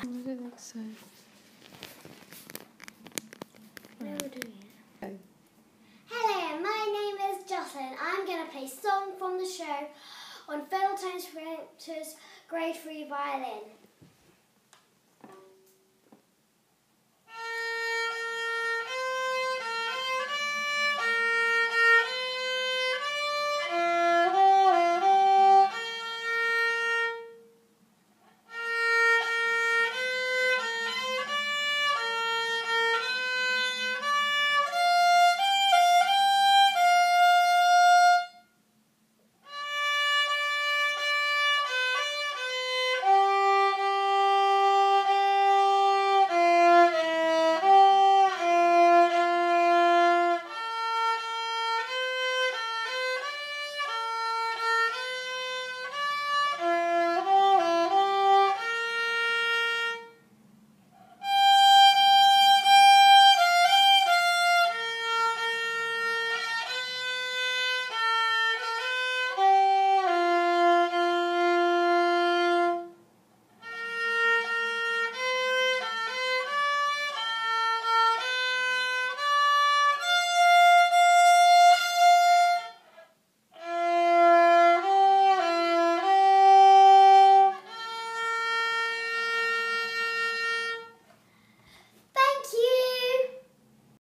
I don't think so. No, we're doing it. Okay. Hello, my name is Jocelyn. I'm going to play Song from the Show on Phil Tones Printer's Grade 3 violin.